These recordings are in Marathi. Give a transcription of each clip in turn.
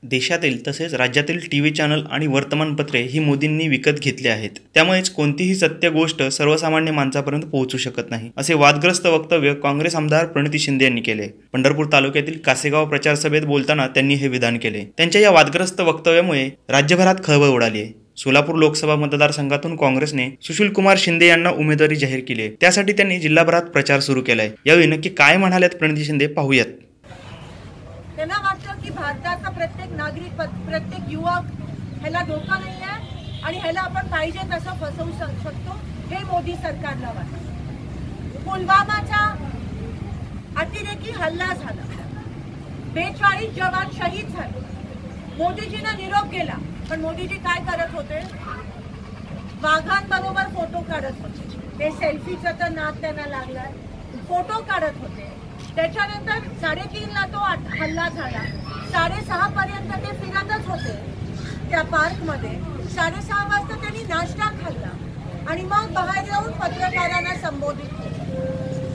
देशातील तसेच राज्यातील टीव्ही चॅनल आणि वर्तमानपत्रे ही मोदींनी विकत घेतली आहेत। त्यामुळेच कोणतीही सत्य गोष्ट सर्वसामान्य माणसापर्यंत पोहोचू शकत नाही, असे वादग्रस्त वक्तव्य काँग्रेस आमदार प्रणिती शिंदे यांनी केले। पंढरपूर तालुक्यातील कासेगाव प्रचार सभेत बोलताना त्यांनी हे विधान केले। त्यांच्या या वादग्रस्त वक्तव्यामुळे राज्यभरात खळबळ उडाली आहे। सोलापूर लोकसभा मतदारसंघातून काँग्रेसने सुशीलकुमार शिंदे यांना उमेदवारी जाहीर केली आहे। त्यासाठी त्यांनी जिल्हाभरात प्रचार सुरू केलाय। यावेळी नक्की काय म्हणाल्यात प्रणिती शिंदे पाहूयात। त्यांना वाटतं की भारताचा प्रत्येक नागरिक, प्रत्येक युवक ह्याला धोका नाही आहे आणि ह्याला आपण पाहिजे तसं फसवू शकतो, हे मोदी सरकारला वाटतं। पुलवामाचा अतिरेकी हल्ला झाला, 42 जवान शहीद झाले, मोदीजींना निरोप गेला, पण मोदीजी काय करत होते? वाघांबरोबर फोटो काढत होते। ते सेल्फीचा तर नाद त्यांना लागलाय, फोटो काढत होते। त्याच्यानंतर 3:30 ला तो हल्ला झाला, 6:30 पर्यंत ते फिरतच होते त्या पार्क मध्ये। 6:30 वाजता त्यांनी नाश्ता खाल्ला आणि मग बाहेर येऊन पत्रकारांना संबोधित केलं।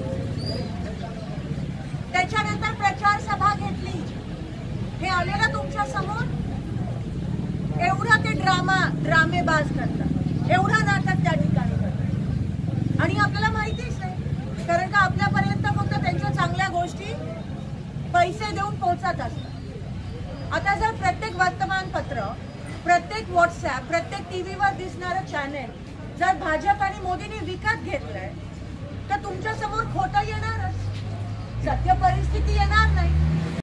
त्याच्यानंतर प्रचार सभा घेतली, हे आले ना तुमच्या समोर, एवढा ते ड्रामेबाज करतात, एवढा नाटक त्या ठिकाणी करतात आणि आपल्याला माहितीच नाही, कारण का आपल्यापर्यंत फक्त त्यांच्या चांगल्या गोष्टी पैसे देऊन पोहोचत असतात। आता जर प्रत्येक वर्तमानपत्र, प्रत्येक व्हॉट्सअप, प्रत्येक टीव्हीवर दिसणारं चॅनेल जर भाजप आणि मोदींनी विकत घेतलंय, तर तुमच्या समोर खोटं येणारच, सत्य परिस्थिती येणार नाही।